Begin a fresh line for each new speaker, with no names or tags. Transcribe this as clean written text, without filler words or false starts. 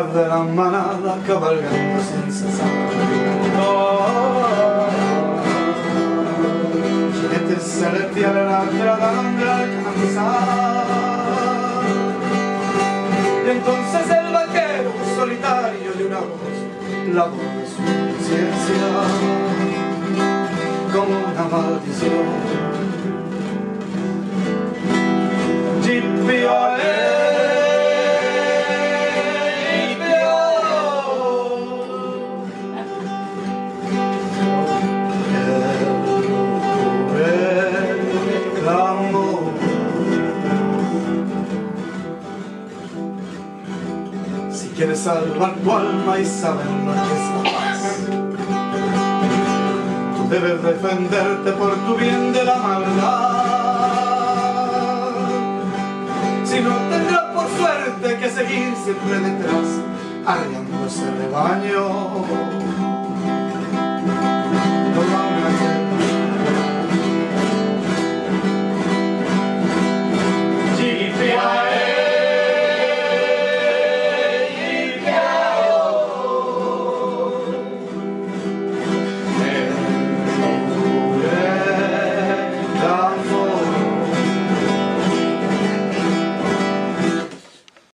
de la manada cabalgando sin cesar. Jinete celestial la tratando de alcanzar. Y entonces el vaquero solitario de una voz, la voz de su conciencia, como una maldición. Si quieres salvar tu alma y saber lo que es la paz, tú debes defenderte por tu bien de la maldad. Si no, tendrás por suerte que seguir siempre detrás, arriando ese rebaño.